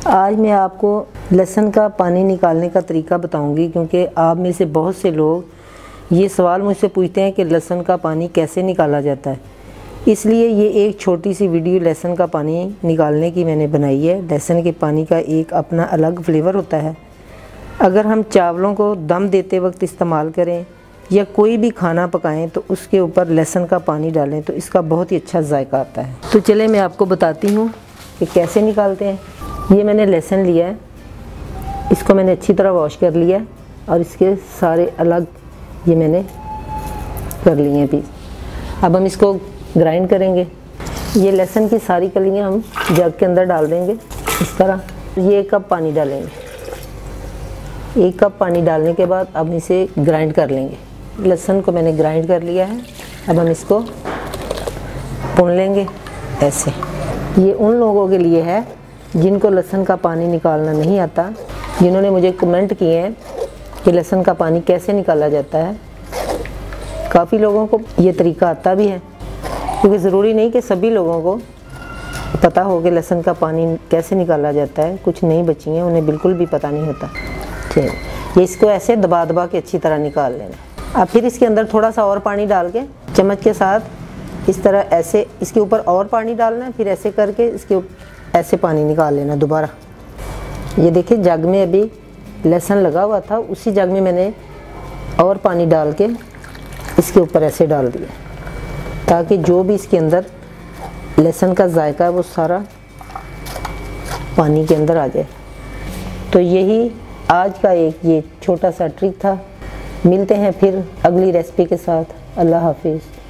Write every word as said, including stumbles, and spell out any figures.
आज मैं आपको लहसुन का पानी निकालने का तरीका बताऊंगी, क्योंकि आप में से बहुत से लोग ये सवाल मुझसे पूछते हैं कि लहसुन का पानी कैसे निकाला जाता है। इसलिए ये एक छोटी सी वीडियो लहसुन का पानी निकालने की मैंने बनाई है। लहसुन के पानी का एक अपना अलग फ्लेवर होता है। अगर हम चावलों को दम देते वक्त इस्तेमाल करें या कोई भी खाना पकाएं तो उसके ऊपर लहसुन का पानी डालें तो इसका बहुत ही अच्छा जायका आता है। तो चले मैं आपको बताती हूँ कि कैसे निकालते हैं। ये मैंने लहसुन लिया है, इसको मैंने अच्छी तरह वॉश कर लिया है और इसके सारे अलग ये मैंने कर लिए हैं पीस। अब हम इसको ग्राइंड करेंगे। ये लहसुन की सारी कलियां हम जग के अंदर डाल देंगे इस तरह। ये एक कप पानी डालेंगे। एक कप पानी डालने के बाद अब इसे ग्राइंड कर लेंगे। लहसुन को मैंने ग्राइंड कर लिया है। अब हम इसको भून लेंगे ऐसे। ये उन लोगों के लिए है जिनको लहसुन का पानी निकालना नहीं आता, जिन्होंने मुझे कमेंट किए हैं कि लहसुन का पानी कैसे निकाला जाता है। काफ़ी लोगों को ये तरीका आता भी है, क्योंकि ज़रूरी नहीं कि सभी लोगों को पता हो कि लहसुन का पानी कैसे निकाला जाता है। कुछ नई बच्ची हैं, उन्हें बिल्कुल भी पता नहीं होता। ठीक, ये इसको ऐसे दबा दबा के अच्छी तरह निकाल लेना। अब फिर इसके अंदर थोड़ा सा और पानी डाल के चम्मच के साथ इस तरह ऐसे इसके ऊपर और पानी डालना है। फिर ऐसे करके इसके ऐसे पानी निकाल लेना दोबारा। ये देखिए जग में अभी लहसुन लगा हुआ था, उसी जग में मैंने और पानी डाल के इसके ऊपर ऐसे डाल दिया, ताकि जो भी इसके अंदर लहसुन का जायका है वो सारा पानी के अंदर आ जाए। तो यही आज का एक ये छोटा सा ट्रिक था। मिलते हैं फिर अगली रेसिपी के साथ। अल्लाह हाफिज़।